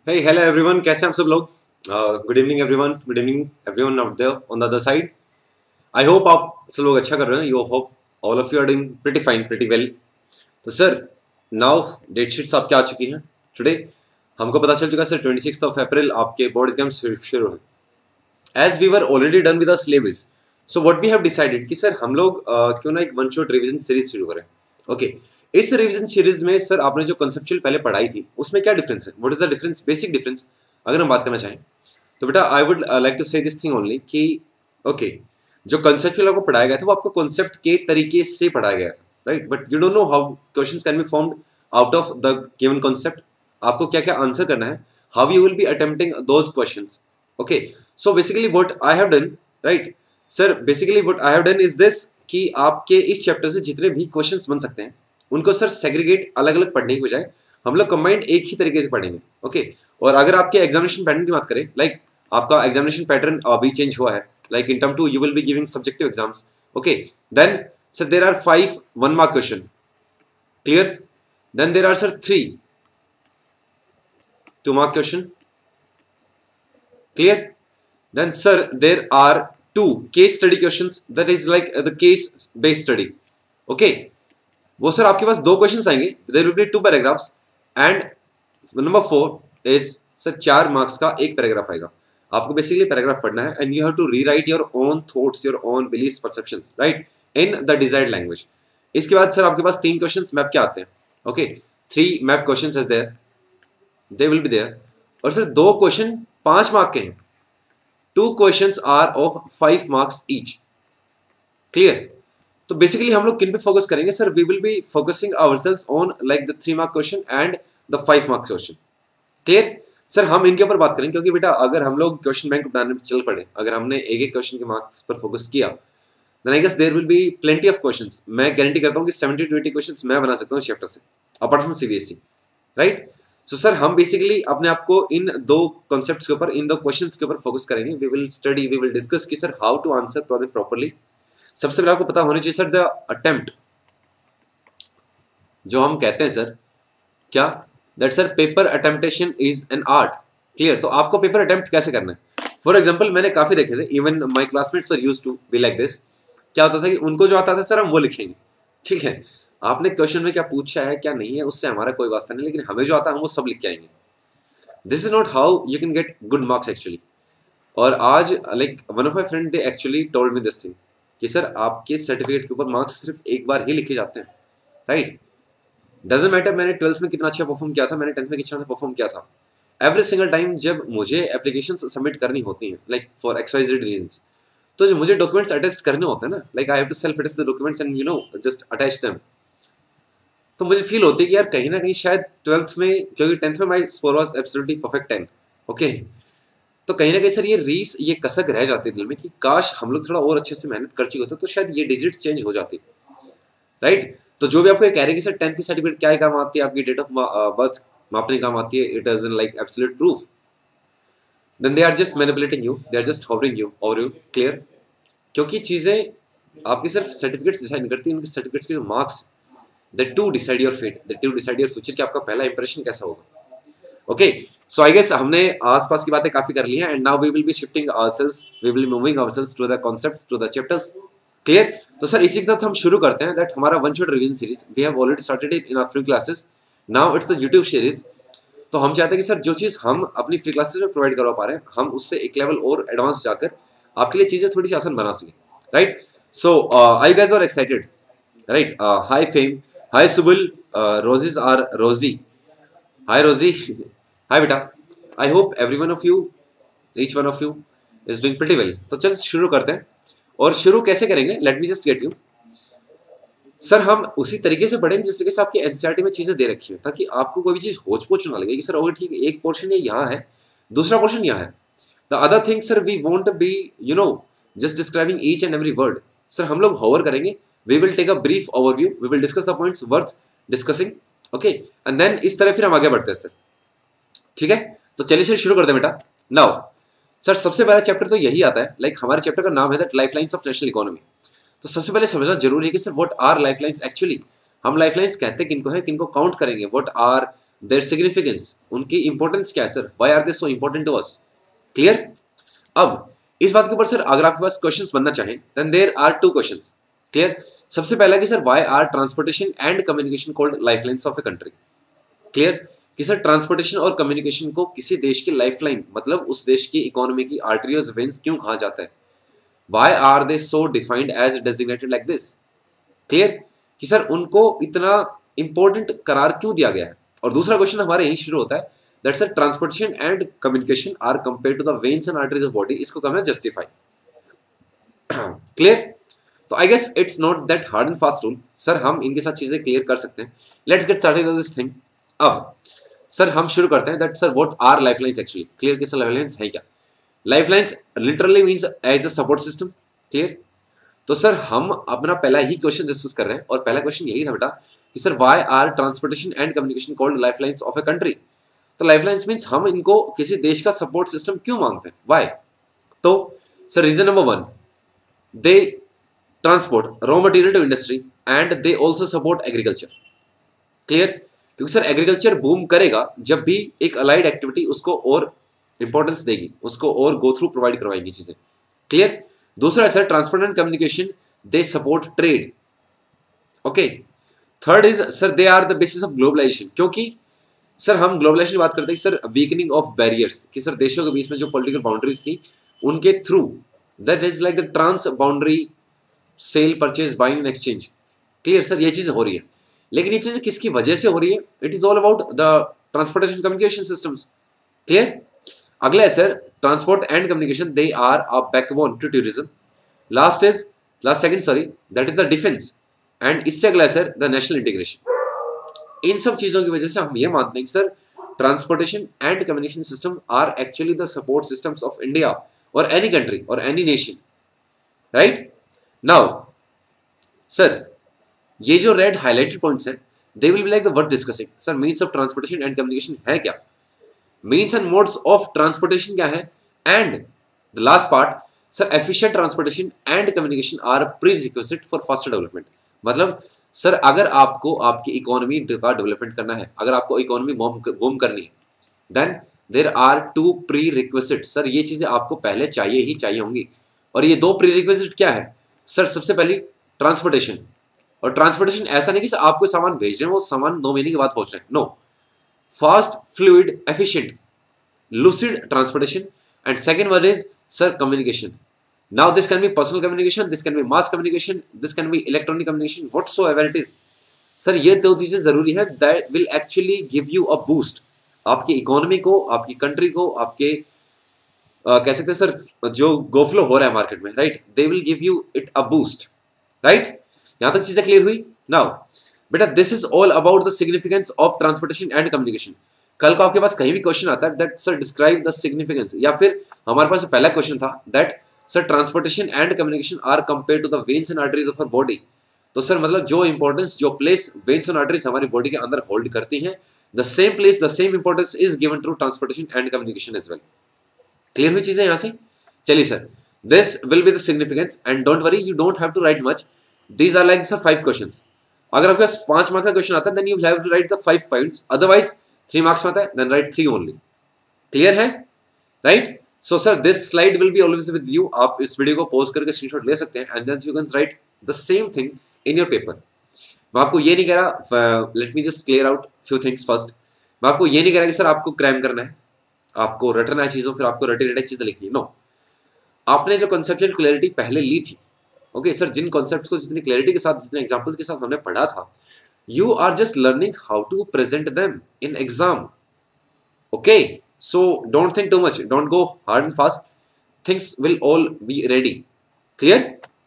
Hey, hello everyone. कैसे हैं आप सब लोग? Good evening everyone. Good evening everyone out there on the other side. I hope आप सब लोग अच्छा कर रहे हैं. You hope all of you are doing pretty fine, pretty well. तो सर, now डेट शीट्स आपके आ चुकी हैं. Today हमको पता चल चुका है सर 26 अप्रैल आपके बोर्ड एग्जाम्स शुरू हैं. As we were already done with the syllabus, so what we have decided कि सर हम लोग क्यों ना एक वन शॉट रिवीजन सीरीज शुरू करें. ओके इस रिवीजन सीरीज में सर आपने जो कंसेप्चुअल पहले पढ़ाई थी उसमें क्या डिफरेंस है, what is the difference, basic difference अगर हम बात करना चाहें तो बेटा I would like to say this thing only कि ओके जो कंसेप्चुअल आपको पढ़ाया गया था वो आपको कॉन्सेप्ट के तरीके से पढ़ाया गया था, right, but you don't know how questions can be formed out of the given concept. आपको क्या क्या आंसर करना है, how you will be attempting those questions. Okay so basically what I have done, right sir, basically what I have done is this कि आपके इस chapter से जितने भी क्वेश्चंस बन सकते हैं उनको सर सेग्रीगेट अलग अलग पढ़ने की बजाय हम लोग कंबाइंड एक ही तरीके से पढ़ेंगे. ओके और अगर आपके एग्जामिनेशन पैटर्न की बात करें, लाइक आपका एग्जामिनेशन पैटर्न अभी चेंज हुआ है, like in term 2 you will be giving subjective exams. Okay then sir there are 5 1 mark question, clear. Then there are sir 3 2 mark question, clear. Then sir there are 2 case study questions, that is like the case based study. okay वो sir आपके पास 2 questions आएंगे, there will be 2 paragraphs and number 4 is sir 4 marks का एक paragraph आएगा. आपको basically paragraph पढ़ना है and you have to rewrite your own thoughts, your own beliefs, perceptions, right, in the desired language. इसके बाद सर आपके पास 3 क्वेश्चंस मैप के आते हैं. Okay 3 map questions is there, they will be there. और sir 2 question 5 mark के हैं, 2 questions are of 5 marks each, clear. तो बेसिकली हम लोग किन पे फोकस करेंगे sir, we will be focusing ourselves on like the 3 mark question and the 5 marks question, clear. Sir हम इनके ऊपर बात करेंगे क्योंकि बेटा अगर हम लोग क्वेश्चन बैंक बनाने में चल पड़े, अगर हमने एक एक क्वेश्चन के मार्क्स पर फोकस किया, then I guess there will be plenty of questions. मैं गारंटी करता हूं कि 70 to 80 क्वेश्चंस मैं बना सकता हूं चैप्टर से, apart from CBSE, right. So sir हम बेसिकली अपने आप को इन 2 कॉन्सेप्ट्स के ऊपर, इन 2 क्वेश्चंस के ऊपर फोकस करेंगे. We will study, we will discuss कि sir how to answer problem properly. सबसे पहले आपको पता होना चाहिए सर द अटेम्प्ट, जो हम कहते हैं सर क्या, that sir paper attemptation is an art, clear. तो आपको पेपर अटेम्प्ट कैसे करना है, फॉर एग्जांपल मैंने काफी देखे थे, even my classmates were used to be like this. क्या होता था कि उनको जो आता था सर हम वो लिखेंगे, ठीक है. आपने क्वेश्चन में क्या पूछा है क्या नहीं है उससे हमारा कोई वास्ता नहीं, लेकिन हमें जो आता है हम वो सब लिख के आएंगे. This is not how you can get good marks actually. और आज like one of my friend they actually told me this thing कि सर आपके सर्टिफिकेट के ऊपर मार्क्स सिर्फ एक बार ही लिखे जाते हैं, राइट. डजंट मैटर मैंने 12th में कितना अच्छा परफॉर्म किया था, मैंने 10th में कितना अच्छा परफॉर्म किया था, एवरी सिंगल टाइम जब मुझे एप्लीकेशंस सबमिट करनी होती हैं लाइक फॉर XYZ रीजंस, तो जो मुझे डॉक्यूमेंट्स अटेस्ट करने होते हैं ना, like I have to self attest the documents and you know just attach them, तो मुझे फील होती है कि यार कहीं ना कहीं शायद 12th में, क्योंकि 10th में my score was absolutely perfect 10, okay, तो कहीं ना कहीं सर ये रीस, ये कसक रह जाती है दिल में कि काश हम लोग थोड़ा और अच्छे से मेहनत कर चुके होते तो शायद ये डिजिट्स चेंज हो जाती, राइट. तो जो भी आपको ये कह रहे हैं कि सर 10th की सर्टिफिकेट क्या काम आती है, आपकी डेट ऑफ बर्थ मापने काम आती है, it is like absolute proof, then they are just manipulating you, they are just hovering you over you, clear. क्योंकि चीजें आपकी सिर्फ सर्टिफिकेट्स डिसाइड नहीं करती, उनकी सर्टिफिकेट्स के जो marks, that to decide your fate, that to decide your future, कि आपका पहला इंप्रेशन कैसा होगा. ओके सो आई गेस हमने आसपास की बातें काफी कर ली हैं and now we will be shifting ourselves, we will be moving ourselves to the concepts, to the chapters, clear. तो सर इसी के साथ हम शुरू करते हैं दैट हमारा one shot revision series, we have already started it in our free classes, now it's the YouTube series. तो हम चाहते हैं कि सर जो चीज हम अपनी फ्री क्लासेस में प्रोवाइड करवा पा रहे हैं, हम उससे एक लेवल और एडवांस जाकर आपके लिए चीजें थोड़ी सी आसान बना सकें, right. So I guys are excited, right. Hi Fame, hi Subul, Rosie's are Rosie, hi Rosie, hi बेटा. I hope every one of you, each one of you is doing pretty well. तो चल शुरू करते हैं. और शुरू कैसे करेंगे, let me just get you. Sir हम उसी तरीके से पढ़ेंगे जिस तरीके से आपकी एनसीईआरटी में चीजें दे रखी है, ताकि आपको कोई भी चीज होच पोच ना लगे कि सर ओके ठीक है एक पोर्शन ये यहाँ है, दूसरा पोर्शन यहाँ है. The other thing sir we won't be you know just describing each and every word. Sir हम लोग होवर करेंगे, we will take a brief overview, we will discuss the points worth discussing, okay, and then इस तरह फिर हम आगे बढ़ते हैं सर, ठीक है. तो चलिए सर शुरू करते हैं बेटा. नाउ सर सबसे पहला चैप्टर तो यही आता है, लाइक हमारे चैप्टर का नाम है that lifelines of national economy. तो सबसे पहले समझना जरूरी है कि sir what are lifelines actually. हम लाइफलाइंस कहते हैं किनको है, किनको काउंट करेंगे, व्हाट आर देयर सिग्निफिकेंस, उनकी इंपॉर्टेंस क्या है sir, why are they so important to us. Clear. अब इस बात के ऊपर सर अगर आपके पास क्वेश्चंस बनना चाहें then there are two questions. Clear. सबसे पहला कि sir why are transportation and communication called lifelines of a country. Clear कि सर ट्रांसपोर्टेशन और कम्युनिकेशन को किसी देश की लाइफलाइन मतलब उस देश की इकोनॉमी की आर्टरीज वेन्स क्यों कहा जाता है, why are they so defined as designated like this. Clear कि सर उनको इतना इंपॉर्टेंट करार क्यों दिया गया है। और दूसरा क्वेश्चन हमारे यहीं शुरू होता है that sir transportation and communication are compare to the veins and arteries of body, इसको कहना जस्टिफाई। क्लियर। तो I guess it's not that hard and fast rule sir, हम इनके साथ चीजें क्लियर कर सकते हैं। Let's get started with this thing. अब सर हम शुरू करते हैं that sir what are lifelines actually. Clear कि सर लाइफलाइंस है क्या। Lifelines literally means as a support system. Clear. तो सर हम अपना पहला ही क्वेश्चन डिस्कस कर रहे हैं और पहला क्वेश्चन यही था बेटा कि sir why are transportation and communication called lifelines of a country. तो लाइफलाइंस मींस हम इनको किसी देश का सपोर्ट सिस्टम क्यों मांगते हैं, व्हाई। तो sir reason number 1, they transport raw material to industry and they also support agriculture. Clear. क्योंकि सर एग्रीकल्चर बूम करेगा जब भी एक अलाइड एक्टिविटी उसको और इंपॉर्टेंस देगी, उसको और गो थ्रू प्रोवाइड करवाएंगी चीजें। क्लियर। दूसरा है sir transport and communication they support trade. Okay. Third is sir they are the basis of globalization, क्योंकि सर हम ग्लोबलाइजेशन की बात करते हैं सर वीकनिंग ऑफ बैरियर्स कि सर देशों के बीच में जो पॉलिटिकल बाउंड्रीज थी उनके through that is like the trans boundary sale purchase buying and exchange. Clear sir ये चीजें हो रही है, लेकिन ये चीजें किसकी वजह से हो रही है, it is all about the transportation communication systems. Clear. अगला है sir transport and communication they are a backbone to tourism. Last second sorry that is the defence and इससे अगला है सर द नेशनल इंटीग्रेशन। इन सब चीजों की वजह से हम ये मानते हैं कि sir transportation and communication system are actually the support systems of India और एनी कंट्री और any nation. Right now sir ये जो रेड हाईलाइटेड पॉइंट्स हैं they will be like the worth discussing. Sir means of transportation and communication है क्या, means and modes of transportation क्या है, and the last part sir efficient transportation and communication are prerequisite for faster development. मतलब sir अगर आपको आपकी economy का development करना है, अगर आपको इकोनॉमी बूम करनी है then there are two prerequisite. Sir ये चीजें आपको पहले चाहिए ही चाहिए होंगी और ये दो प्री रिक्विजिट क्या है सर, सबसे पहली ट्रांसपोर्टेशन। और ट्रांसपोर्टेशन ऐसा नहीं कि सर आपको सामान भेज रहे हैं वो सामान 2 महीने के बाद पहुंच रहे हैं, no, fast fluid efficient lucid transportation, and second one is sir communication. Now this can be personal communication, this can be mass communication, this can be electronic communication, whatsoever it is. Sir ये दो चीजें जरूरी है that will actually give you a boost आपकी economy को, आपकी country को, आपके कह सकते हैं सर जो गोफ्लो हो रहा है मार्केट में, right, they will give you it a boost. Right, यहां तक चीजें क्लियर हुई। नाउ बेटा this is all about the significance of transportation and communication. कल को आपके पास कहीं भी क्वेश्चन आता है that sir describe the significance, या फिर हमारे पास पहला क्वेश्चन था that sir transportation and communication are compare to the veins and arteries of our body. तो सर मतलब जो इंपॉर्टेंस, जो प्लेस वेन्स एंड आर्टरीज हमारी बॉडी के अंदर होल्ड करती हैं, the same place, the same importance is given to transportation and communication as well. Clear हुई चीजें यहां से? चलिए sir, this will be the significance and don't worry, you don't have to write much, these are like sir 5 questions. अगर आपके पास 5 marks का question आता है then you have to write the 5 points, otherwise 3 marks में आता है then write 3 only. Clear है? Right, so sir this slide will be always with you. आप इस वीडियो को पॉज करके स्क्रीनशॉट ले सकते हैं and then you can write the same thing in your paper. मैं आपको ये नहीं कह रहा, let me just clear out few things first. मैं आपको ये नहीं कह रहा कि सर आपको क्रैम करना है, आपको रटना है चीजों, फिर आपको रटी रटी चीजें लिखनी है, नो। आपने जो कंसेप्चुअल क्लैरिटी पहले ली थी, ओके सर, जिन कॉन्सेप्ट्स को जितनी क्लैरिटी के साथ, जितने एग्जांपल्स के साथ हमने पढ़ा था, you are just learning how to present them in exam. Okay, so don't think too much, don't go hard and fast, things will all be ready. Clear?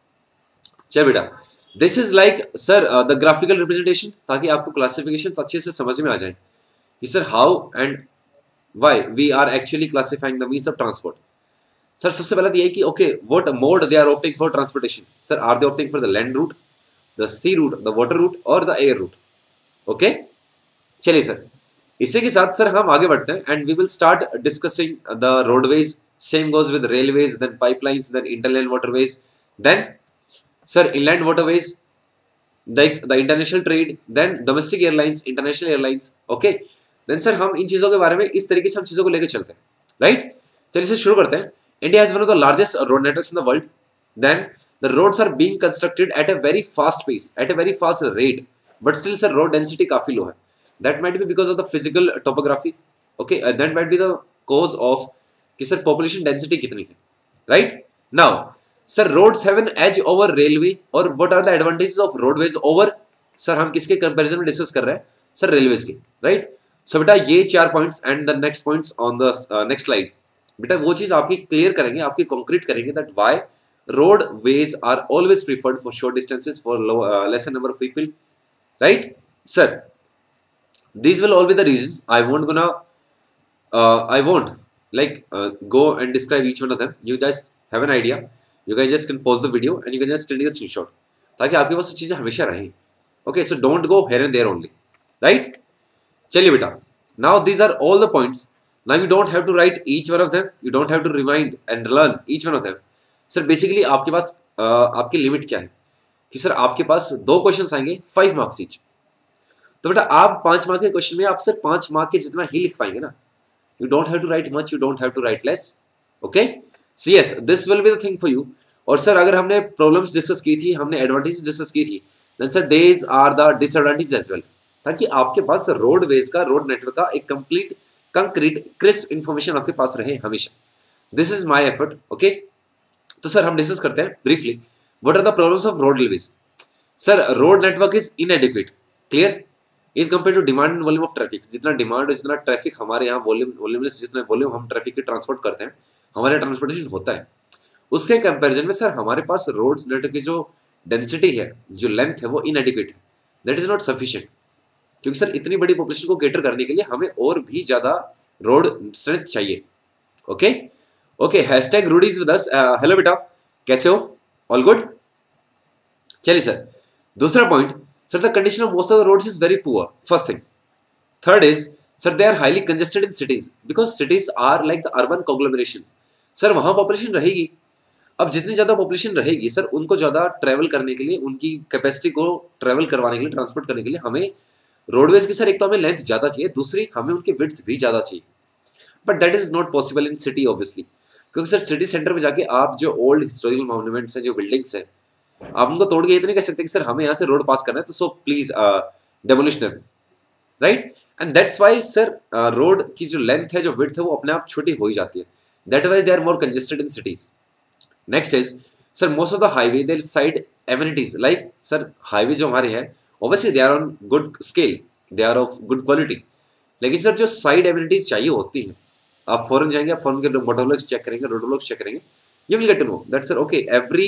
चल बेटा, this is like sir the graphical representation, ताकि आपको classifications अच्छे से समझ में आ जाएं कि sir how and why we are actually classifying the means of transport. Sir सबसे पहला तो ये है कि okay, what mode they are opting for transportation. Sir, are they opting for the land route, the sea route, the water route or the air route? Okay, चलिए sir, इसी के साथ सर हम आगे बढ़ते हैं and we will start discussing the roadways, same goes with railways, then pipelines, then interland waterways, then sir inland waterways, the international trade, then domestic airlines, international airlines, okay, then sir हम इन चीजों के बारे में इस तरीके से हम चीजों को लेकर चलते हैं, राइट। चलिए इसे शुरू करते हैं। India has one of the largest road networks in the world. Then the roads are being constructed at a very fast pace, at a very fast rate, but still sir road density काफी low है। That might be because of the physical topography, okay, that might be the cause of कि sir population density कितनी है, right. Now sir roads have an edge over railway, और what are the advantages of roadways over, sir हम किसके comparison में discuss कर रहे हैं, सर रेलवेज के, राइट। सो बेटा ये 4 points and the next points on the next slide, बेटा वो चीज आपकी क्लियर करेंगे, आपकी कंक्रीट करेंगे that why roadways are always preferred for short distances for lesser number of people, right sir? These will all be the reasons. I won't like go and describe each one of them. You guys have an idea, you guys just can pause the video and you can just take the screenshot ताकि आपके पास चीजें हमेशा रहें, okay? So don't go here and there only, right? चलिए बेटा, now these are all the points. Now you don't have to write each one of them, you don't have to remind and learn each one of them. Sir basically आपके पास आपकी limit क्या है कि sir आपके पास 2 question आएंगे 5 marks each, तो बेटा आप 5 मार्क के क्वेश्चन में आप सिर्फ 5 मार्क के जितना ही लिख पाएंगे ना। You don't have to write much, you don't have to write less, okay. So yes this will be the thing for you. और सर अगर हमने प्रॉब्लम्स डिस्कस की थी, हमने एडवांटेजेस डिस्कस की थी, then sir these are the disadvantages as well, ताकि आपके पास रोडवेज का, रोड नेटवर्क का एक कंप्लीट कंक्रीट क्रिस्प इंफॉर्मेशन आपके पास रहे हमेशा। This is my effort, okay. तो सर हम डिस्कस करते हैं briefly what are the problems of road railways. Sir road network is inadequate, clear, is compare to demand and volume of traffic. जितना demand और जितना ट्रैफिक हमारे यहाँ वॉल्यूमलेस, जितना वॉल्यूम हम ट्रैफिक के ट्रांसपोर्ट करते हैं, हमारे ट्रांसपोर्टेशन होता है, उसके कंपैरिजन में सर हमारे पास रोड नेटवर्क की जो डेंसिटी है, जो लेंथ है, वो इनएडिक्वेट है, दैट इज नॉट सफिशिएंट। क्योंकि सर इतनी बड़ी पॉपुलेशन को कैटर करने के लिए हमें और भी ज्यादा रोड स्ट्रेंथ चाहिए, okay. Okay, hashtag Rudy is with us. Hello बेटा, कैसे हो? All good? चलिए सर, दूसरा point, sir the condition of most of the roads is very poor, first thing. Third is sir they are highly congested in cities because cities are like the urban conglomerations. Sir वहां population रहेगी, अब जितनी ज्यादा population रहेगी sir उनको ज्यादा travel करने के लिए, उनकी कैपेसिटी को ट्रेवल करवाने के लिए, ट्रांसपोर्ट करने के लिए हमें रोडवेज की सर एक तो हमें लेंथ ज्यादा चाहिए, दूसरी हमें उनकी विड्थ भी ज्यादा चाहिए। But that is not possible in city obviously, क्योंकि सर सिटी सेंटर में जाके आप जो ओल्ड हिस्टोरिकल मॉन्यूमेंट्स हैं, जो बिल्डिंग्स हैं, आप उनको तोड़ के ये तो नहीं कह सकते कि सर हमें यहाँ से रोड पास करना है तो so please demolish them, right. And that's why sir road की जो लेंथ है, जो विड्थ है, वो अपने आप छोटी हो ही जाती है। That why they are more congested in cities. Next is sir most of the highway they side amenities, like sir highway जो हमारे हैं obviously they are on good scale, they are of good quality, लेकिन sir जो side amenities चाहिए होती हैं, आप foreign जाएंगे, आप फॉरेन के मोटोलॉग्स चेक करेंगे, रोडोलॉग्स चेक करेंगे, you will get to know that sir okay every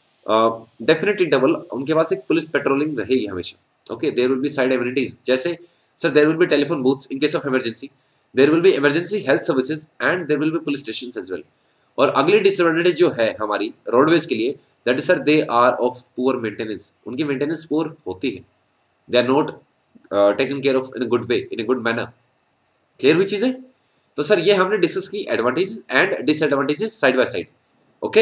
definite interval उनके पास एक पुलिस पेट्रोलिंग रहेगी हमेशा, okay. There will be side amenities, जैसे sir there will be telephone booths in case of emergency, there will be emergency health services and there will be police stations as well. और अगली disadvantage जो है हमारी roadways के लिए, that is sir they are of poor maintenance, उनकी maintenance poor होती है, they are not taken care of in a good way, in a good manner. Clear हुई चीजें? तो सर ये हमने डिस्कस की advantages and disadvantages side by side, okay.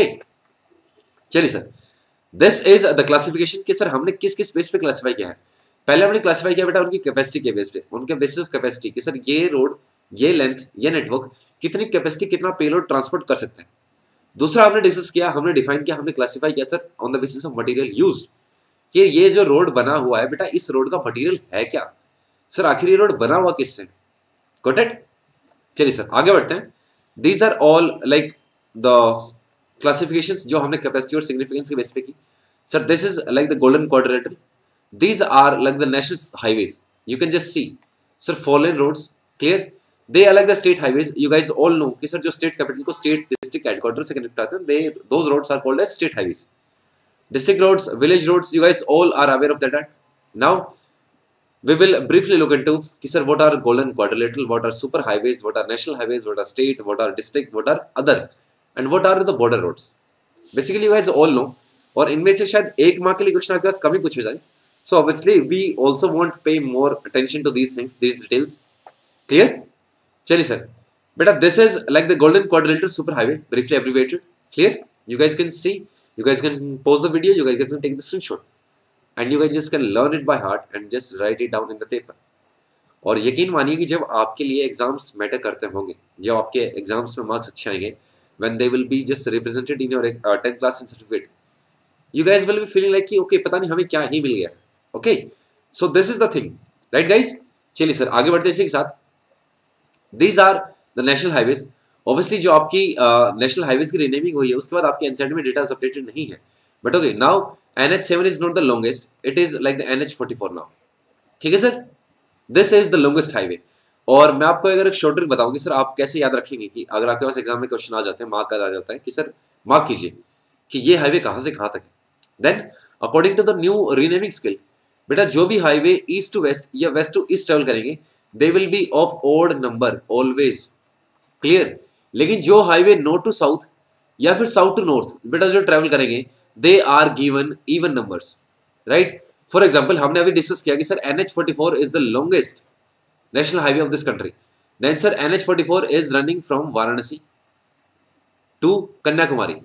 चलिए sir, this is the classification कि सर हमने किस किस बेस पे क्लासिफाई किया है। पहले हमने क्लासिफाई किया बेटा उनकी कैपेसिटी के बेस पे, उनके बेसिस ऑफ कैपेसिटी कि सर ये रोड, ये लेंथ, ये नेटवर्क कितनी कैपेसिटी, कितना पेलोड ट्रांसपोर्ट कर सकते हैं। दूसरा हमने डिस्कस किया, हमने डिफाइन किया, हमने क्लासिफाई किया sir on the basis of material used, कि ये जो रोड बना हुआ है बेटा, इस रोड का मटेरियल है क्या, सर आखिर ये रोड बना हुआ किससे, गॉट इट। चलिए सर आगे बढ़ते हैं। These are all like the classifications जो हमने कैपेसिटी और सिग्निफिकेंस के बेस पे की। Sir this is like the golden quadrilateral, these are like the national highways, you can just see sir 4 lane roads, clear, they are like the state highways. You guys all know कि sir जो state capital को state district headquarter से connect करते हैं, they those roads are called as state highways. District roads, village roads, you guys all are aware of that. Now we will briefly look into कि sir what are golden quadrilateral, what are super highways, what are national highways, what are state, what are district, what are other, and what are the border roads. Basically you guys all know, और इनमें से शायद एक mark के लिए question आपके पास कम ही पूछे जाए, so obviously we also want pay more attention to these things, these details. Clear? चलिए सर बेटा, this is like the golden quadrilateral super highway, briefly abbreviated. Clear? You guys can see, you guys can pause the video, you guys can take the screenshot, and you guys just can learn it by heart and just write it down in the paper. और यकीन मानिए कि जब आपके लिए exams matter करते होंगे, जब आपके एग्जाम्स में मार्क्स अच्छे आएंगे, when they will be just represented in your 10th class and certificate, you guys will be feeling like कि okay पता नहीं हमें क्या ही मिल गया. Okay, so this is the thing, right guys? चलिए सर आगे बढ़ते हैं इसी के साथ. These are the national highways. Obviously जो आपकी नेशनल हाईवेज की रीनेमिंग हुई है उसके बाद आपके एनसीईआरटी में डेटा अपडेटेड नहीं है, but okay now NH7 is not the longest, it is like the NH44 now. ठीक है sir, this is the longest highway. और मैं आपको अगर एक शॉर्ट ट्रिक बताऊंगी सर, आप कैसे याद रखेंगे कि अगर आपके पास एग्जाम में क्वेश्चन आ जाते हैं, मार्क आ जाता है कि सर मार्क कीजिए कि ये हाईवे कहां से कहां तक है. Then according to the new renaming skill, बेटा जो भी हाईवे ईस्ट टू वेस्ट या वेस्ट टू ईस्ट ट्रेवल करेंगे they will be of odd number always. Clear. लेकिन जो हाईवे नॉर्थ टू साउथ या फिर साउथ टू नॉर्थ बेटा जो ट्रेवल करेंगे they are given even numbers, right. For example हमने अभी डिस्कस किया कि sir NH44 is the longest national highway of this country. Then sir NH44 is running from Varanasi to Kanyakumari.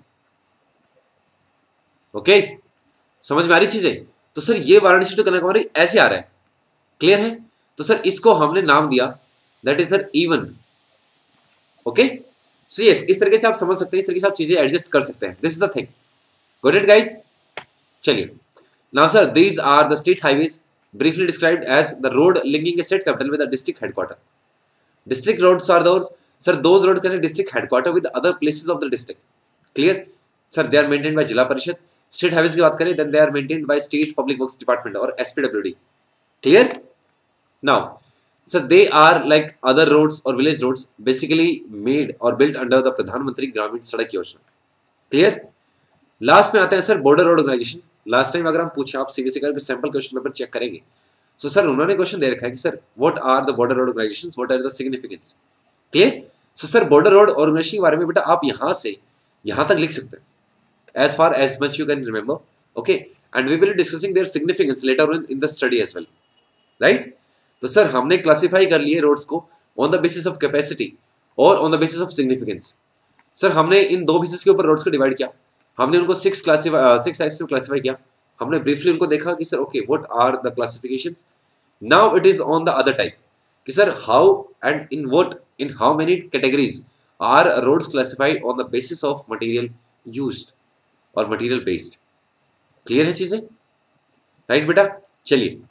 Okay, समझ में आ रही चीजें. तो सर ये वाराणसी टू कन्याकुमारी ऐसे आ रहा है, क्लियर है. तो सर इसको हमने नाम दिया that is sir even. Okay, so yes इस तरीके से आप समझ सकते हैं, इस तरीके से आप चीजें एडजस्ट कर सकते हैं. This is the thing. Got it guys. चलिए now sir these are the state highways briefly described as the road linking a state capital with a district headquarter. District roads are those sir those roads connect district headquarter with other places of the district. Clear sir, they are maintained by Jilla Parishad. State highways की बात करें then they are maintained by State Public Works Department or SPWD. Clear. Now sir they are like other roads or village roads basically made or built under the Pradhan Mantri Gramin Sadak Yojana. Clear. Last में आते हैं sir border road organisation. Last time अगर हम पूछे आप CBSE का sample question paper check करेंगे so sir उन्होंने क्वेश्चन दे रखा है कि sir what are the border road organisations, what are the significance. Clear. So sir border road organisation के बारे में बेटा आप यहां से यहां तक लिख सकते हैं as far as much you can remember. Okay, and we will be discussing their significance later on in the study as well, right. तो सर हमने क्लासिफाई कर लिए रोड्स को on the basis of capacity और on the basis of significance. Sir हमने इन दो basis के ऊपर रोड्स को डिवाइड किया, हमने उनको 6 टाइप्स में क्लासिफाई किया. हमने ब्रीफली उनको देखा कि sir okay what are the classifications. Now it is on the other type कि sir how and in how many categories are roads classified on the basis of material used और material based. Clear है चीजें, right बेटा. चलिए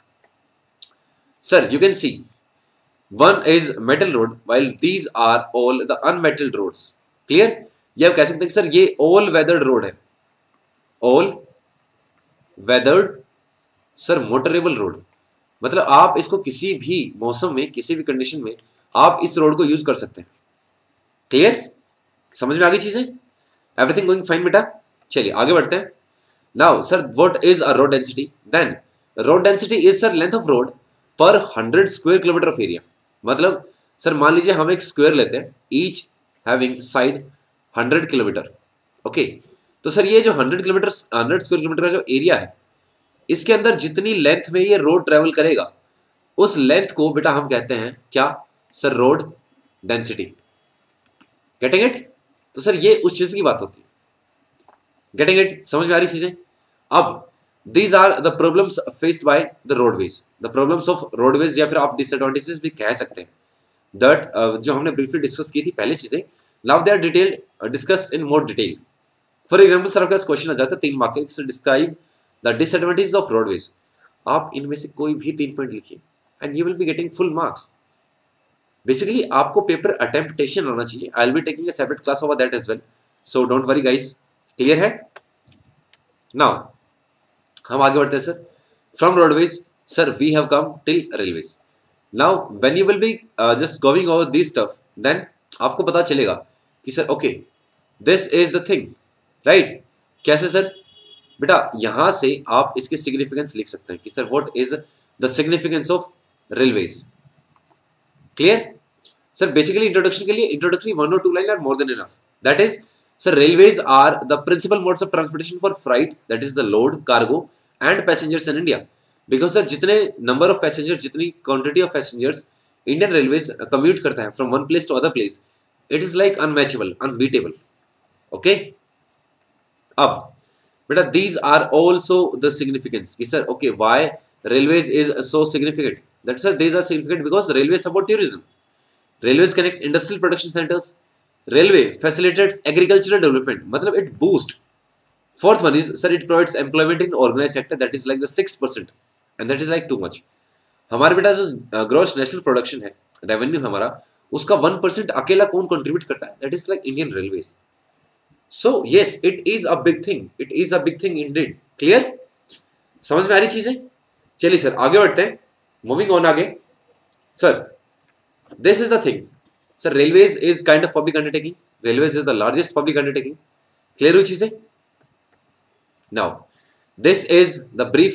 sir you can see one is metal road while these are all the unmetalled roads. Clear. ये आप कह सकते हैं कि सर ये ऑल वेदर्ड रोड है, all weathered sir motorable road. मतलब आप इसको किसी भी मौसम में किसी भी कंडीशन में आप इस रोड को यूज कर सकते हैं. क्लियर, समझ में आ गई चीजें, एवरीथिंग गोइंग फाइन बेटा. चलिए आगे बढ़ते हैं. Now sir what is a road density. Then road density is sir length of road per 100 square kilometer of area. मतलब सर मान लीजिए हम एक स्क्वायर लेते हैं each having side 100 kilometer. Okay, तो सर ये जो 100 स्क्वायर किलोमीटर का जो एरिया है इसके अंदर जितनी लेंथ में ये रोड ट्रेवल करेगा उस लेंथ को बेटा हम कहते हैं क्या sir road density. Getting it. तो सर ये उस चीज की बात होती है. गेटिंग इट, समझ में आ रही चीजें. अब these are the problems faced by the roadways, the problems of roadways या फिर आप डिसएडवांटेजेस भी कह सकते हैं. दैट जो हमने ब्रीफली डिस्कस की थी पहले चीजें, now they are detailed discussed in more detail. For example sir आपका क्वेश्चन आ जाता है 3 मार्क के, sir describe the disadvantages of roadways. आप इनमें से कोई भी 3 पॉइंट लिखिए and you will be getting full marks. Basically आपको पेपर अटेम्प्टेशन आना चाहिए. I will be taking a separate class over that as well, so don't worry guys. Clear है. नाउ हम आगे बढ़ते हैं sir. From roadways sir we have come till railways. Now when you will be just going over this stuff then आपको पता चलेगा कि sir okay this is the thing, right. कैसे सर बेटा यहां से आप इसके सिग्निफिकेंस लिख सकते हैं कि sir what is the significance of railways. Clear. Sir basically introduction के लिए introductory 1 or 2 line are more than enough. That is sir railways are the principal modes of transportation for freight, that is the load, cargo and passengers in India. Because sir जितने number of passengers, जितनी quantity of passengers Indian railways commute करता है from one place to other place, it is like unmatchable, unbeatable. Okay. अब बेटा these are also the significance कि sir okay why railways is so significant. That's why these are significant because railway support tourism. Railways connect industrial production centers. Railway facilitates agricultural development. मतलब it boost. Fourth one is sir it provides employment in organized sector, that is like the 6%, and that is like too much. हमारे बेटा जो gross national production है, revenue हमारा, उसका 1% अकेला कौन contribute करता है? That is like Indian railways. So yes it is a big thing, it is a big thing indeed. Clear? समझ में आ रही चीजें? चलिए सर आगे बढ़ते हैं. मूविंग ऑन आगे. Sir this is the thing. Sir railways is kind of public undertaking. Railways is the largest public undertaking. Clear हुई चीजें? Now this is the brief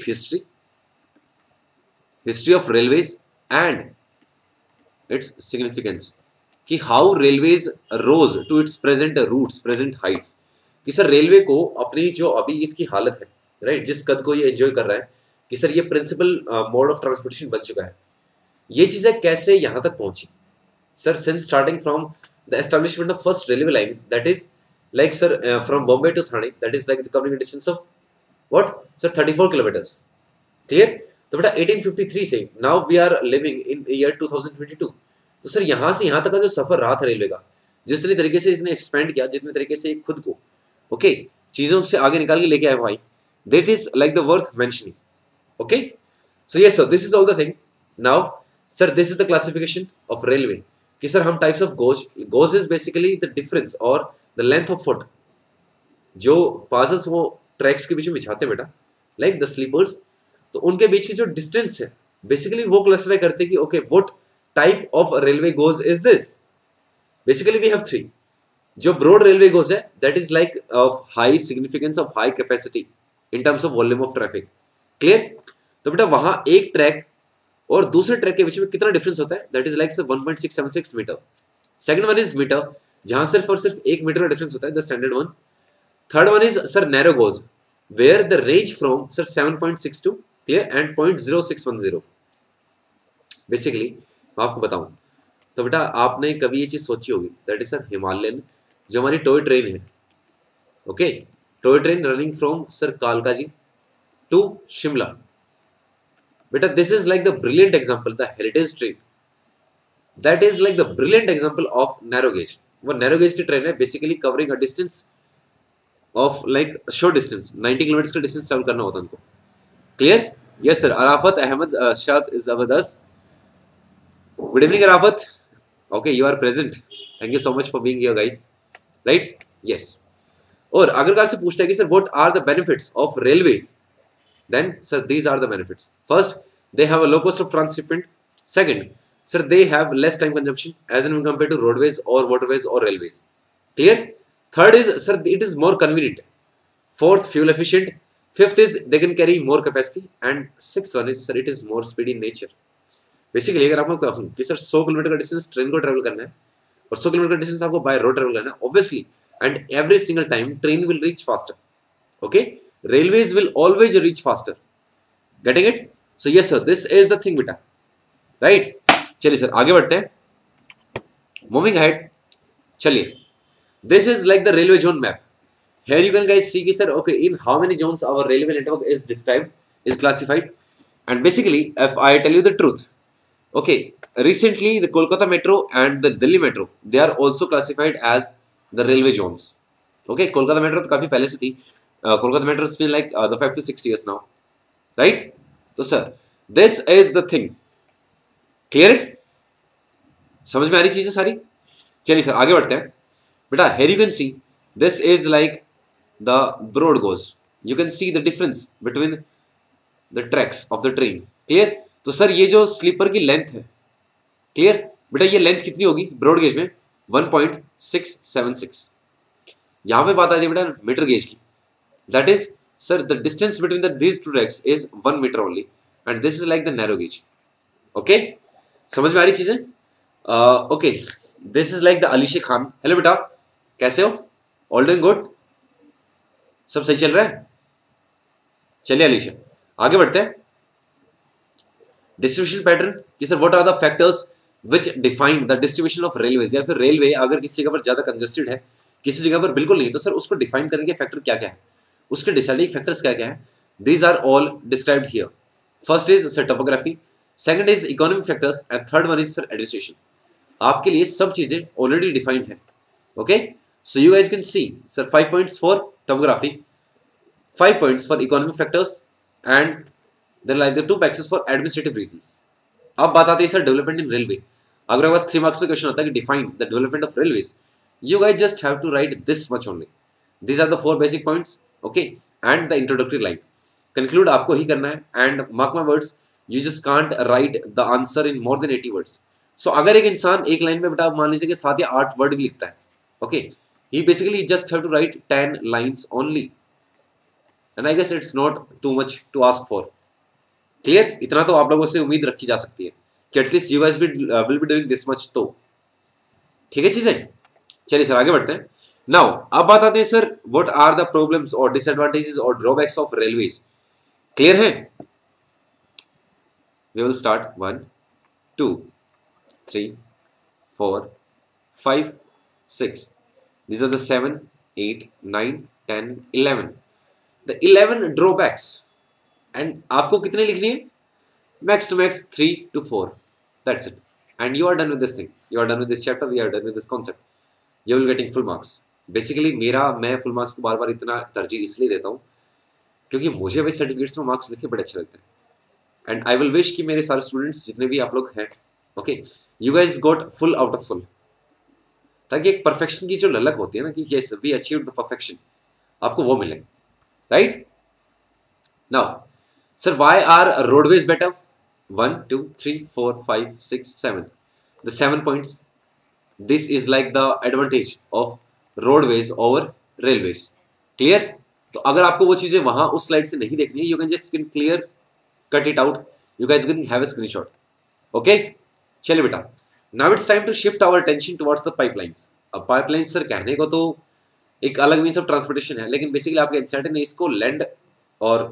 history of railways and its significance, कि how railways rose to its present roots, present heights. कि sir railway को अपनी जो अभी इसकी हालत है, राइट, जिस कद को ये एंजॉय कर रहा है, कि सर ये प्रिंसिपल मोड ऑफ ट्रांसपोर्टेशन बन चुका है, ये चीजें कैसे यहाँ तक पहुंची? Sir since starting from the establishment of first railway line, that is like sir from Bombay to Thane, that is like the covering distance of what sir 34 kilometers. Clear? तो बेटा 1853 से now we are living in year 2022. तो sir यहाँ से यहाँ तक का जो सफर रहा था रेलवे का, जितने तरीके से इसने एक्सपेंड किया, जितने तरीके से खुद को ओके चीजों से आगे निकाल के लेके आए भाई, that is like the worth mentioning. Okay so yes sir this is all the thing. Now sir this is the classification of railway, कि सर हम types of gauges is basically the difference और the length of foot, जो पार्सल्स वो tracks के बीच में बिछाते हैं बेटा, लाइक द स्लीपर्स, तो उनके बीच की जो डिस्टेंस है बेसिकली वो क्लासिफाई करते हैं कि okay what type of railway gauge is this. Basically we have 3. जो ब्रॉड रेलवे गोज है that is like of high significance, of high capacity in terms of volume of traffic. Clear? तो बेटा वहां एक track और दूसरे track के बीच में कितना डिफरेंस होता है? That is like 1.676 meter. Second one is meter, जहां सिर्फ और सिर्फ 1 मीटर का डिफरेंस होता है, the standard one. Third one is sir narrow gauge, where the range from sir 7.62 clear and 0.0610. Basically मैं आपको बताऊं तो बेटा आपने कभी ये चीज सोची होगी, दैट इज सर हिमालयन जो हमारी टॉय ट्रेन है, okay toy train running from sir Kalkaji to Shimla. बेटा this is like the brilliant example, the heritage train, that is like the brilliant example of narrow gauge. वो नैरो गेज की train है, basically covering a distance of like short distance, 90 kilometer का distance travel करना होता है उनको. Clear? Yes sir. Arafat Ahmed Shad is with us. Good evening Arafat. Okay, you are present. Thank you so much for being here guys. Right? Yes. और अगर आपसे पूछता है कि sir what are the benefits of railways? Then sir these are the benefits. First, they have a low cost of transshipment. Second, sir they have less time consumption as in compared to roadways or waterways or railways. Clear? Third is sir it is more convenient. Fourth, fuel efficient. Fifth is they can carry more capacity and sixth one is sir it is more speedy in nature. Basically अगर आपको कहूँ कि sir 100 kilometer का distance train को travel करना है और 100 kilometer का डिस्टेंस आपको बाय रोड ट्रैवल करना है, obviously and every single time train will reach faster. Okay railways will always reach faster. Getting it? So yes sir this is the thing बेटा. राइट? चलिए सर आगे बढ़ते हैं. Moving ahead. चलिए this is like the railway zone map. Here you can guys see sir okay in how many zones our railway network is described, is classified. And basically if I tell you the truth, okay recently the Kolkata metro and the Delhi metro they are also classified as the railway zones. Okay Kolkata metro तो काफी पहले से थी. Kolkata metro has been like the 5 to 6 years now, right? तो sir this is the thing. Clear it? समझ में आ रही चीजें सारी? चलिए सर आगे बढ़ते हैं. बेटा here you can see this is like the broad gauge. You can see the difference between the tracks of the train. Clear? तो सर ये जो स्लीपर की लेंथ है, क्लियर बेटा ये लेंथ कितनी होगी ब्रॉड गेज में? 1.676. यहाँ पे बात आ रही है बेटा मीटर गेज की, that is sir the distance between these two tracks is 1 meter only and this is like the narrow gauge. Okay समझ में आ रही चीजें? Okay this is like the Alisha Khan. Hello बेटा कैसे हो? All doing good? सब सही चल रहा है? चलिए अलीशा आगे बढ़ते हैं. डिस्ट्रीब्यूशन पैटर्न कि sir what are the factors which define the distribution of railways, या फिर रेलवे अगर किसी जगह पर ज्यादा कंजस्टेड है किसी जगह पर बिल्कुल नहीं, तो सर उसको डिफाइन करने के फैक्टर क्या क्या है, उसके डिसाइडिंग फैक्टर्स क्या क्या है? These are all described here. First is sir topography, second is economic factors and third one is sir administration. आपके लिए सब चीजें ऑलरेडी डिफाइंड है। Okay, so you guys can see sir 5 points for topography, 5 points for economic factors and then like the 2 factors for administrative reasons. अब बात आती है sir development in railway. अगर आपके पास 3 मार्क्स में क्वेश्चन होता है कि define the development of railways, you guys just have to write this much only. These are the 4 basic points, okay, and the introductory line. Conclude आपको ही करना है, and mark my words, you just can't write the answer in more than 80 words. So अगर एक इंसान एक line में बेटा मान लीजिए कि 7 या 8 वर्ड भी लिखता है, okay, he basically just have to write 10 lines only, and I guess it's not too much to ask for. Clear? इतना तो आप लोगों से उम्मीद रखी जा सकती है कि at least you guys will be doing this much तो ठीक है चीजें। चलिए सर आगे बढ़ते हैं। नाउ अब बात आते हैं sir what are the problems और डिसएडवांटेजेस और ड्रॉबैक्स ऑफ रेलवेज। क्लियर है? We will start 1 2 3 4 5 6 these are the 7 8 9 10 11 the 11 drawbacks and आपको कितने लिखनी है? Max to max 3 to 4, that's it, and you are done with this thing, you are done with this chapter, we are done with this concept, you will getting full marks. Basically मैं full marks को बार बार इतना तरजीह इसलिए देता हूँ क्योंकि मुझे वही सर्टिफिकेट्स में मार्क्स लिखे बड़े अच्छे लगते हैं, एंड आई विल विश कि मेरे सारे स्टूडेंट्स जितने भी आप लोग हैं, okay, you guys got full out of full, ताकि एक परफेक्शन की जो ललक होती है ना कि yes we achieved the perfection, आपको वो मिले, right? Now sir why are roadways better? 1 2 3 4 5 6 7 the 7 points. This is like the advantage of roadways over railways. Clear? तो अगर आपको वो चीजें वहां उस स्लाइड से नहीं देखनी है, you can just clear cut it out. You guys can have a screenshot. Okay? चलिए बेटा, now it's time to shift our attention towards the pipelines. अब पाइपलाइन सर कहने को तो एक अलग मीन्स ऑफ ट्रांसपोर्टेशन है, लेकिन बेसिकली आपके एनसीईआरटी ने इसको लैंड और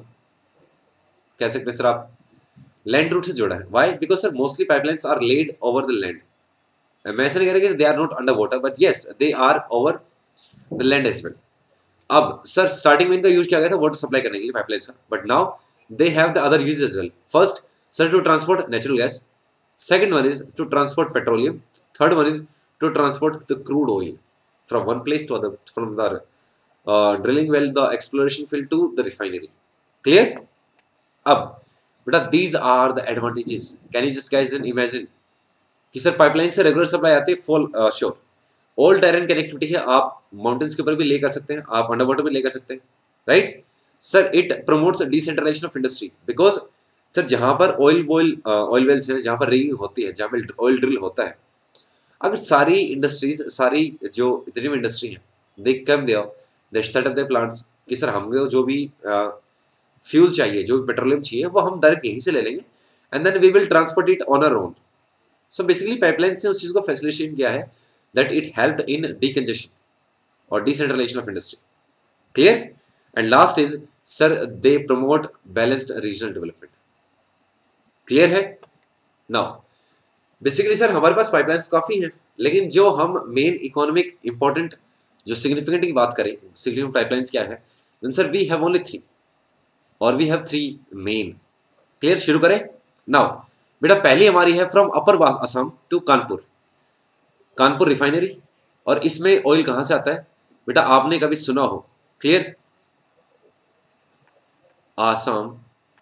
कह सकते हैं सर आप लैंड रूट से जोड़ा है। Why? Because sir mostly pipelines are laid over the land. मैं ऐसा नहीं कह रहा कि they are not under water, but yes they are over the land as well. अब सर स्टार्टिंग में इनका यूज किया गया था वाटर सप्लाई करने के लिए पाइपलाइंस का, but now they have the other use as well. First sir to transport natural gas, second one is to transport petroleum, third one is to transport the crude oil from one place to other, from the drilling well the exploration field to the refinery. Clear? अब बेटा these are the advantages. Can you just guys imagine कि sir pipeline से regular supply आती है for sure, all terrain connectivity है, आप mountains के ऊपर भी ले कर सकते हैं, आप अंडर वाटर भी ले कर सकते हैं, right? Sir it promotes decentralization of industry, because sir जहां पर ऑयल वेल्स है, जहां पर रिगिंग होती है, जहां पर ऑयल ड्रिल होता है, अगर सारी इंडस्ट्रीज, सारी जो जितनी भी इंडस्ट्री है, they come there, they set up their plants कि सर हमको जो भी फ्यूल चाहिए, जो भी पेट्रोलियम चाहिए, वो हम डायरेक्ट यहीं से ले लेंगे, and then we will transport it on our own. So basically pipeline ने उस चीज को फैसिलिटेट किया है that it help in decongestion और decentralization of industry. Clear? And last is sir they promote balanced regional development. Clear है? Now basically sir हमारे पास पाइपलाइंस काफी हैं, लेकिन जो हम मेन इकोनॉमिक इंपॉर्टेंट जो सिग्निफिकेंट की बात करें, सिग्निफिकेंट पाइपलाइंस क्या है, then sir we have only 3 और वी हैव 3 मेन। क्लियर? शुरू करें? नाउ बेटा पहली हमारी है from upper Assam to Kanpur, Kanpur refinery, और इसमें ऑयल कहां से आता है बेटा? आपने कभी सुना हो, क्लियर, आसाम,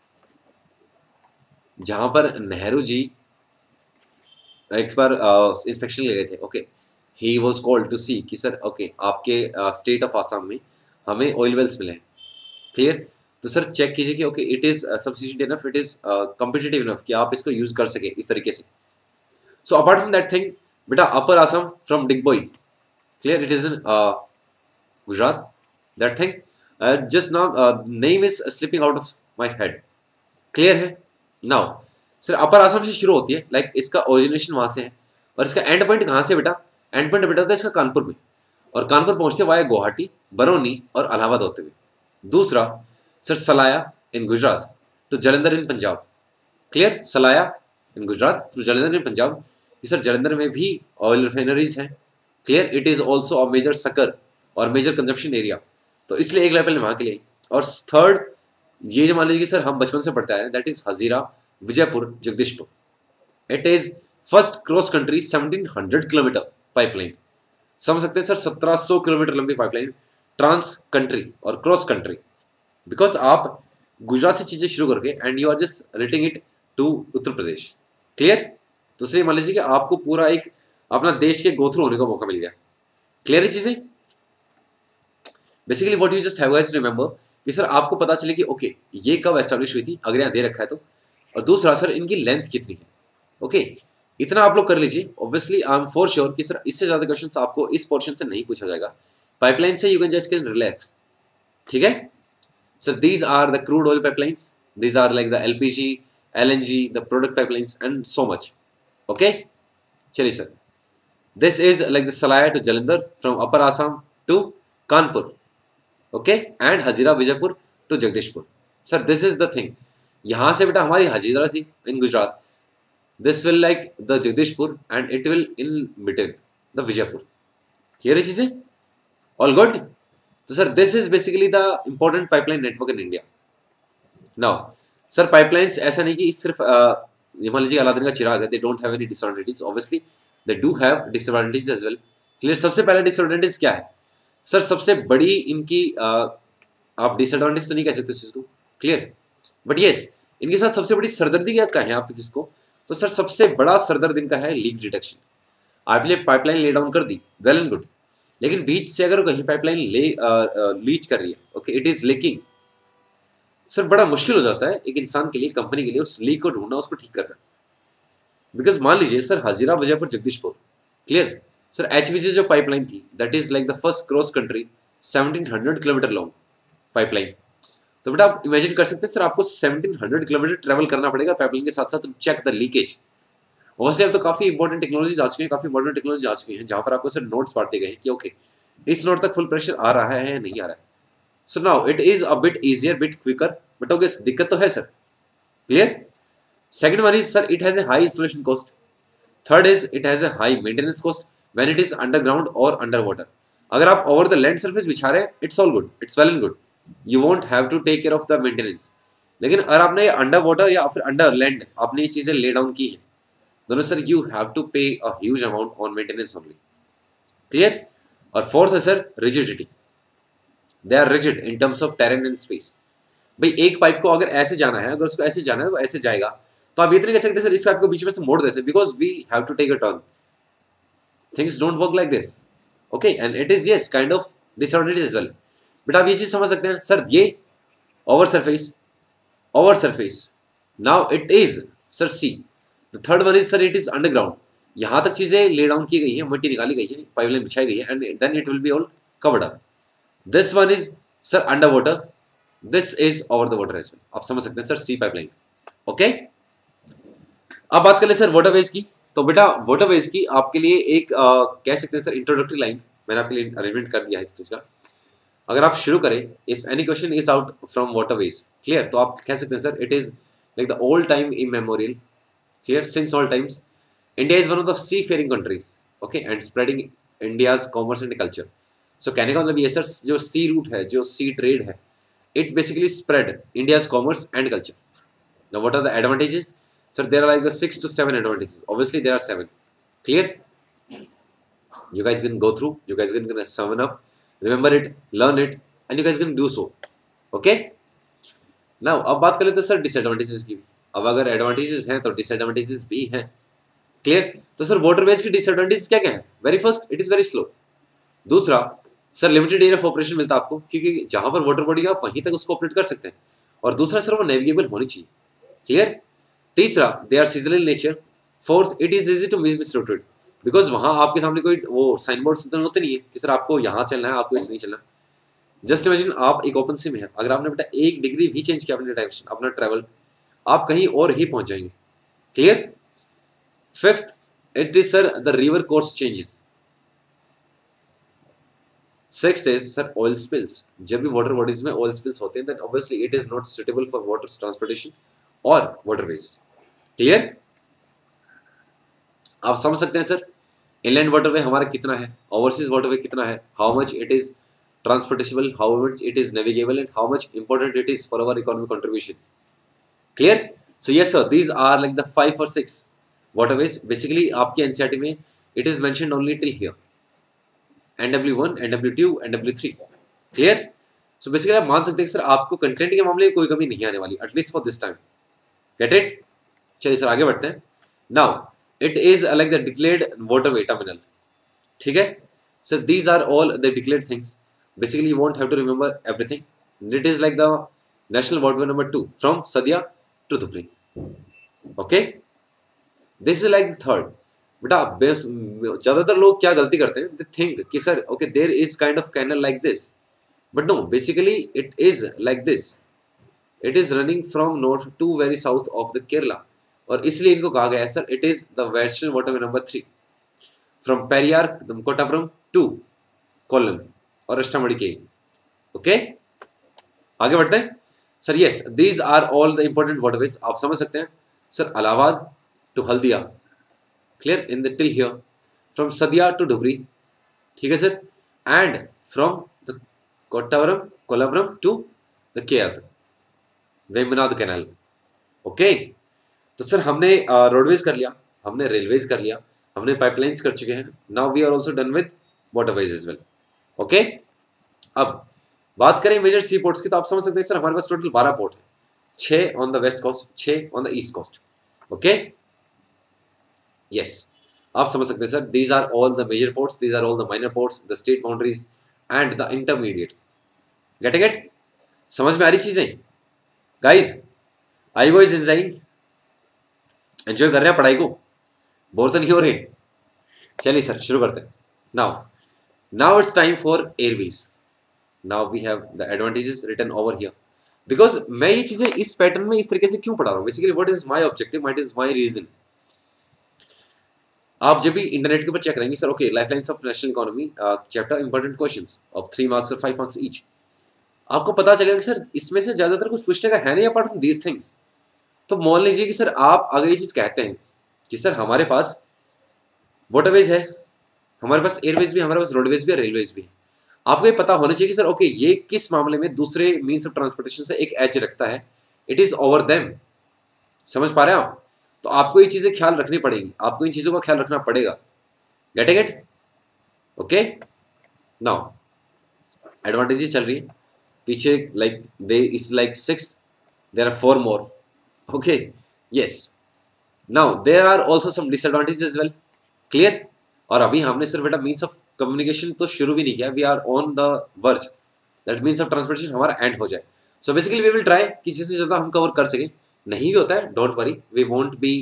जहां पर नेहरू जी एक बार इंस्पेक्शन ले गए थे, okay, he was called to see कि सर ओके आपके स्टेट ऑफ आसाम में हमें ऑयल वेल्स मिले हैं। क्लियर? तो सर चेक कीजिए कि okay it is subsistent enough, it is competitive enough कि आप इसको यूज कर सके इस तरीके से। So apart from that thing बेटा upper Assam from Digboi, clear, it is in Gujarat, that thing just now name is slipping out of my head. Clear है? नाउ सर अपर असम से शुरू होती है, लाइक इसका ओरिजिनेशन वहां से है, और इसका एंड पॉइंट कहां से बेटा? एंड पॉइंट बेटा होता है इसका कानपुर में, और कानपुर पहुंचते वाया गुवाहाटी, बरौनी और इलाहाबाद होते हुए। दूसरा sir सलाया in Gujarat to Jalandhar in Punjab. Clear? Salaya in Gujarat to Jalandhar in Punjab. Sir Jalandhar में भी ऑयल रिफाइनरीज हैं। Clear? It is also a major sucker और मेजर कंजप्शन एरिया, तो इसलिए एक लेवल वहां के लिए। और थर्ड ये जो मान लीजिए कि सर हम बचपन से पढ़ते आए, that is Hazira Vijaypur Jagdishpur. It is first cross country 1700 kilometre pipeline. समझ सकते हैं सर 1700 किलोमीटर लंबी पाइपलाइन ट्रांस कंट्री और क्रॉस कंट्री. बिकॉज आप गुजरात से चीजें शुरू करके and you are just relating it to Uttar Pradesh. Clear. तो इसलिए मान लीजिए कि आपको पूरा एक अपना देश के गो थ्रू होने का मौका मिल गया. क्लियर है चीजें. Basically what you just have to remember कि सर आपको पता चले कि ओके ये कब एस्टैब्लिश हुई थी अगर यहाँ दे रखा है तो, और दूसरा सर इनकी लेंथ कितनी है. ओके इतना आप लोग कर लीजिए. Obviously I am for sure कि सर इससे ज्यादा क्वेश्चंस आपको इस पोर्शन से नहीं पूछा जाएगा. पाइपलाइन से you can just can relax. ठीक है sir. These are the crude oil pipelines, these are like the LPG, LNG, the product pipelines and so much. Okay चलिए sir. This is like the Salaya to Jalandhar from upper Assam to Kanpur. Okay and Hazira Vijaypur to Jagdishpur. Sir this is the thing. यहां से बेटा हमारी हजीरा थी इन Gujarat. This will like the Jagdishpur and it will in between the Vijaypur. Clear है चीजें? All good? तो sir this is basically the important pipeline network in India. Now, sir pipelines ऐसा नहीं कि सिर्फ मान लीजिए अलादीन का चिराग है. They don't have any disadvantages. Obviously, they do have disadvantages as well. Clear. सबसे पहला disadvantage क्या है? सर सबसे बड़ी इनकी आप disadvantage तो नहीं कह सकते इस चीज को. Clear. But yes, इनके साथ सबसे बड़ी सरदर्दी क्या है आप जिसको, तो सर सबसे बड़ा सरदर्द इनका है लीक डिटेक्शन. आपने पाइपलाइन ले डाउन कर दी, वेल एंड गुड, लेकिन बीच से अगर कहीं पाइपलाइन लीच कर रही है, okay it is leaking, sir बड़ा मुश्किल हो जाता है एक इंसान के लिए, कंपनी के लिए उस लीक को ढूंढना, उसको ठीक करना. बिकॉज मान लीजिए sir Hazira Vijaypur Jagdishpur. Clear. Sir HVG जो पाइपलाइन थी that is like the first cross country 1700 kilometre long pipeline. तो बेटा आप इमेजिन कर सकते हैं सर आपको 1700 किलोमीटर ट्रेवल करना पड़ेगा पाइपलाइन के साथ साथ चेक द लीकेज. ऑब्वियसली अब तो काफी इंपॉर्टेंट टेक्नोलॉजीज आ चुकी हैं, काफी मॉडर्न टेक्नोलॉजी आ चुकी हैं जहां पर आपको सर नोट्स बांटते गए कि ओके इस नोट तक फुल प्रेशर आ रहा है या नहीं आ रहा है. So now it is a bit easier, bit quicker, but okay दिक्कत तो है sir. Clear. Second one is sir it has a high installation cost. Third is it has a high maintenance cost when it is underground और under water. अगर आप over the land surface बिछा रहे हैं it's all good, it's well and good, you won't have to take care of the maintenance. लेकिन अगर आपने under water या फिर अंडर लैंड आपने ये चीजें ले डाउन की है दोनों sir you have to pay a huge amount on maintenance only. Clear. और फोर्थ है sir rigidity. They are rigid in terms of terrain and space. भाई एक पाइप को अगर ऐसे जाना है, अगर उसको ऐसे जाना है वो ऐसे जाएगा, तो आप इतने कह सकते हैं सर इस पाइप को बीच में से मोड़ देते हैं because we have to take a turn. Things don't work like this. Okay and it is yes kind of disorderly as well. But आप ये चीज समझ सकते हैं सर ये over surface now it is sir see. The third one is sir it is underground. यहां तक चीजें ले डाउन की गई है, मिट्टी निकाली गई है, पाइपलाइन बिछाई गई है and then it will be all covered up. This one is sir under water, this is over the water as well. आप समझ सकते हैं सर सी पाइपलाइन. ओके अब बात कर ले सर वाटरवेज की. तो बेटा वाटरवेज की आपके लिए एक कह सकते हैं सर इंट्रोडक्टरी लाइन मैंने आपके लिए अरेंजमेंट कर दिया है इस चीज का. अगर आप शुरू करें if any question is out from waterways. Clear. तो आप कह सकते हैं sir it is like the old time immemorial. Clear. Since all times India is one of the sea faring countries. Okay and spreading India's commerce and culture. So कहने का मतलब ये sir जो सी रूट है, जो सी ट्रेड है, it basically spread India's commerce and culture. Now what are the advantages? Sir there are like the 6 to 7 advantages. Obviously there are 7. Clear. You guys can go through, you guys can sum it up, remember it, learn it and you guys can do so. Okay. Now अब बात कर लेते हैं sir disadvantages की. अब अगर advantages हैं तो डिसएडवांटेजेस भी हैं. क्लियर. तो सर वाटरवेज की डिसएडवांटेजेस क्या क्या है? Very first it is very slow. दूसरा sir limited area of operation मिलता है आपको क्योंकि जहां पर वाटर बॉडी है आप वहीं तक उसको ऑपरेट कर सकते हैं. और दूसरा सर वो नेविगेबल होनी चाहिए. क्लियर. तीसरा they are seasonal nature. Fourth it is easy to misrouted because वहां आपके सामने कोई वो साइन बोर्ड होते नहीं है कि सर आपको यहाँ चलना है, आपको इस नहीं चलना. जस्ट इमेजिन आप एक ओपन सी में है, अगर आपने बेटा 1 डिग्री भी चेंज किया अपने डायरेक्शन, अपना ट्रेवल, आप कहीं और ही पहुंच जाएंगे. Clear. Fifth it is sir the river course changes. Sixth is sir oil spills. जब भी वाटर बॉडीज में ऑयल स्पिल्स होते हैं then obviously it is not suitable for water transportation और वाटरवेज. क्लियर. आप समझ सकते हैं सर इनलैंड वाटरवे हमारा कितना है, ओवरसीज वाटरवे कितना है, how much it is transportable, how much it is navigable and how much important it is for our economic contributions. Clear. So yes sir, these are like the 5 or 6 waterways. Basically आपके NCERT में it is mentioned only till here, NW1, NW2, NW3. Clear? So basically आप मान सकते हैं sir आपको content के मामले में कोई कमी नहीं आने वाली, at least for this time. Get it? चलिए सर आगे बढ़ते हैं. Now it is like the declared waterway terminal. ठीक है sir, these are all the declared things. Basically you won't have to remember everything. It is like the national waterway number 2 from Sadiya to Dhubri. Okay, this is like the third. बेटा ज्यादातर लोग क्या गलती करते हैं, they think कि sir okay there is kind of canal like this, but no, basically it is like this. It is running from north to very south of the Kerala, और इसलिए इनको कहा गया है sir it is the western waterway number 3 from Periyar Kottapuram to Kollam और Ashtamudi. Okay, आगे बढ़ते हैं sir. Yes, these are all the important waterways. आप समझ सकते हैं sir, Allahabad to Haldia, clear in the till here, from Sadiya to Dhubri. ठीक है sir, and from the Kollapuram to the Keyath Vembanad canal. Okay, तो सर हमने रोडवेज कर लिया, हमने रेलवेज कर लिया, हमने पाइपलाइंस कर चुके हैं. Now we are also done with waterways as well. Okay, अब बात करें मेजर सी पोर्ट्स की, तो आप समझ सकते हैं सर हमारे पास टोटल 12 पोर्ट है. 6 on the west coast, 6 on the east coast. Okay, yes, आप समझ सकते हैं sir these are all the major ports, these are all the minor ports, the state boundaries and the intermediate. Get समझ में आ रही चीजें guys? I boys enjoying, enjoy कर रहे हैं पढ़ाई को, बोर तो नहीं हो रहे? चलिए सर शुरू करते हैं. Now it's time for airways. Now we have the advantages written over here, because मैं ये चीजें इस पैटर्न में इस तरीके से क्यों पढ़ा रहा हूँ. Basically what is my objective, what is my reason. आप जब भी इंटरनेट के ऊपर चेक करेंगे sir okay lifelines of national economy chapter important questions of 3 marks और 5 मार्क्स ईच, आपको पता चलेगा कि सर इसमें से ज्यादातर कुछ पूछने का है नहीं अपार्ट फ्रॉम दीज थिंग्स. तो मान लीजिए कि सर आप अगर ये चीज कहते हैं कि सर हमारे पास वाटरवेज है, हमारे पास एयरवेज भी, हमारे पास रोडवेज भी है, रेलवेज भी है, आपको ये पता होना चाहिए कि सर ओके ये किस मामले में दूसरे मीन्स ऑफ ट्रांसपोर्टेशन से एक एज रखता है, इट इज ओवर देम. समझ पा रहे हैं आप? तो आपको ये चीजें ख्याल रखनी पड़ेगी, आपको इन चीजों का ख्याल रखना पड़ेगा. Getting it? Okay, now advantages चल रही है पीछे, like they is like 6, there are 4 more. Okay, yes, now there are also some disadvantages as well. Clear? और अभी हमने सिर्फ बेटा मीन्स ऑफ कम्युनिकेशन तो शुरू भी नहीं किया, we are on the verge that means of transportation हमारा एंड हो जाए. So basically we will try कि जितनी ज्यादा हम कवर कर सकें. नहीं भी होता है, don't worry, we won't be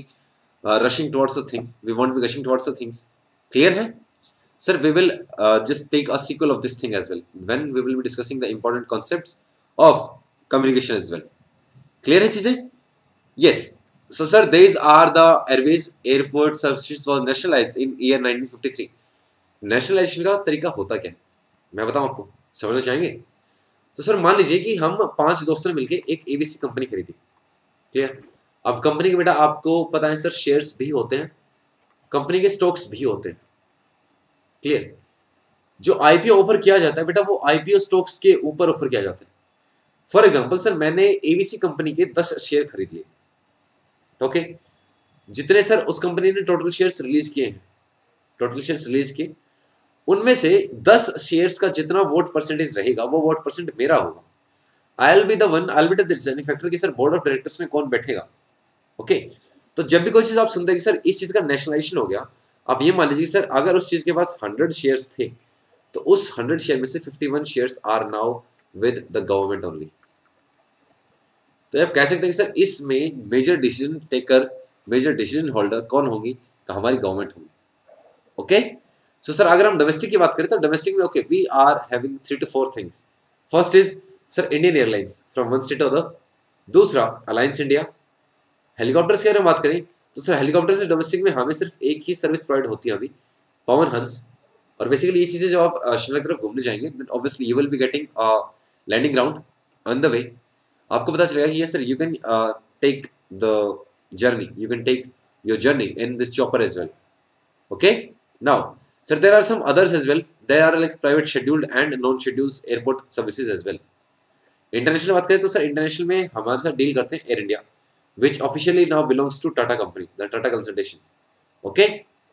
rushing towards the thing, we won't be rushing towards the things. Clear है sir? We will just take a sequel of this thing as well when we will be discussing the important concepts of communication as well. Clear है चीजें? Yes. So sir, these are the airways airport services was nationalized in year 1953. Nationalisation का तरीका होता क्या है मैं बताऊं आपको, समझना चाहेंगे? तो सर मान लीजिए कि हम 5 दोस्तों ने मिलकर एक एबीसी कंपनी खरीदी. ठीक है, अब कंपनी के बेटा आपको पता है सर शेयर्स भी होते हैं, कंपनी के स्टॉक्स भी होते हैं. क्लियर? जो आईपीओ ऑफर किया जाता है बेटा वो आईपीओ स्टॉक्स के ऊपर ऑफर किया जाता है. फॉर एग्जाम्पल सर मैंने एबीसी कंपनी के 10 शेयर खरीद लिए. ओके, जितने सर उस कंपनी ने टोटल शेयर्स रिलीज किए हैं, टोटल शेयर्स रिलीज किए, उनमें से 10 शेयर्स का जितना वोट परसेंटेज रहेगा वो वोट परसेंट मेरा होगा. I will be the one, I will be the deciding factor कि सर बोर्ड ऑफ डायरेक्टर्स में कौन बैठेगा. ओके, तो जब भी कोई चीज आप सुनते हैं कि सर इस चीज का नेशनलाइजेशन हो गया, आप ये मान लीजिए सर अगर उस चीज के पास 100 शेयर्स थे तो उस 100 शेयर में से 51 shares are now with the government only. तो आप कह सकते हैं कि सर इसमें major decision taker, major decision holder कौन होंगी? तो हमारी गवर्नमेंट होगी. ओके, सो सर अगर हम डोमेस्टिक की बात करें तो डोमेस्टिक में okay we are having 3 to 4 things. First is sir Indian airlines from one state to other. दूसरा अलायंस इंडिया. हेलीकॉप्टर्स की अगर बात करें तो सर हेलीकॉप्टर डोमेस्टिक में हमें सिर्फ एक ही सर्विस प्रोवाइड होती है अभी, पवन हंस. और बेसिकली ये चीजें जब आप शिमला की तरफ घूमने जाएंगे obviously you will be getting landing ground on the way. आपको पता चलेगा कि sir you can take the journey, you can take your journey in this chopper as well. Okay, now sir there are some others as well, there are like private scheduled and non scheduled airport services as well. International बात करें तो sir international में हमारे साथ deal करते हैं Air India. which officially now belongs to Tata company, the Tata Consultations. Okay.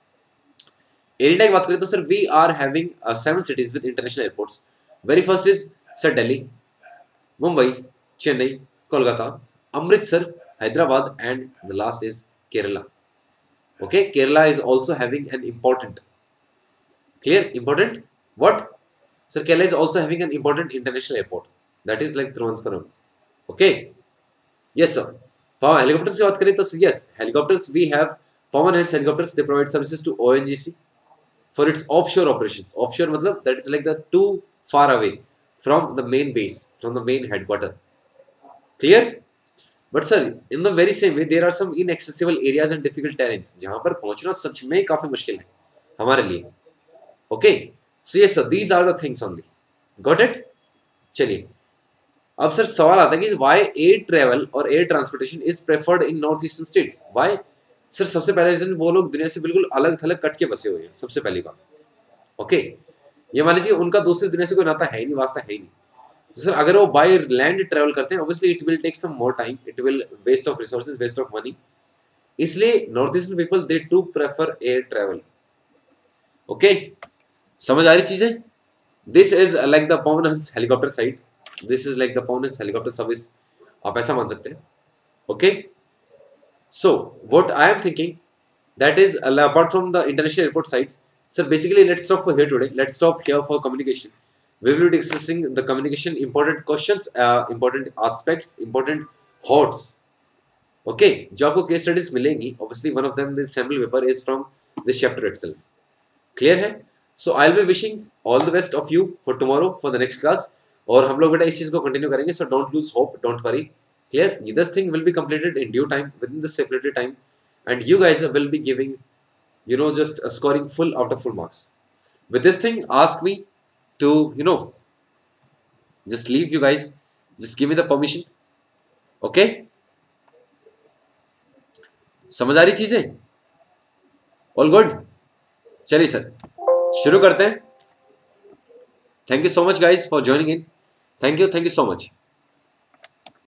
Area India की बात करें तो sir we are having 7 cities with international airports. Very first is sir Delhi, Mumbai, Chennai, Kolkata, Amritsar, Hyderabad, and the last is Kerala. Okay, Kerala is also having an important, clear, important, what? Sir, Kerala is also having an important international airport, that is like Trivandrum. Okay, yes sir. Power helicopters की बात करें तो yes, helicopters we have Pawan Hans helicopters. They provide services to ONGC for its offshore operations. Offshore matlab that is like the too far away from the main base, from the main headquarter. Clear? But sir, in the very same way, there are some inaccessible areas and difficult terrains जहाँ पर पहुँचना सच में काफी मुश्किल है हमारे लिए. Okay, so yes sir, these are the things only. Got it? चलिए अब सर सवाल आता है कि why air travel और air transportation is preferred in northeastern states? Why? Sir सबसे पहला रीजन वो लोग दुनिया से बिल्कुल अलग थलग कट के बसे हुए हैं. सबसे पहली बात. ओके, ये मान लीजिए उनका दूसरी दुनिया से कोई नाता है ही नहीं, वास्ता है ही नहीं. तो सर अगर वो बाय लैंड ट्रैवल करते हैं obviously it will take some more time, it will waste of resources, waste of money. इसलिए north eastern people they to prefer air travel. Okay, समझ आ रही चीजें? This is like the Pawan Hans helicopter side, this is like the Pawan Hans helicopter service, आप ऐसा मान सकते हैं. Okay, so what I am thinking, that is apart from the international airport sites, sir basically let's stop for here today. Let's stop here for communication. We will be discussing the communication important questions, important aspects, important hordes. Okay, जो आपको case studies मिलेंगी, obviously one of them the sample paper is from this chapter itself. Clear है? So I'll be wishing all the best of you for tomorrow for the next class. और हम लोग बेटा इस चीज को कंटिन्यू करेंगे, so don't lose hope, don't worry. Clear? This thing will be completed in due time, within the stipulated time, and you guys will be giving, you know, just scoring full out of full marks. With this thing, ask me to, you know, just leave you guys. Just give me the permission. Okay? समझ आ रही चीजें? All good? चलिए sir, शुरू करते हैं. Thank you so much guys for joining in. Thank you so much.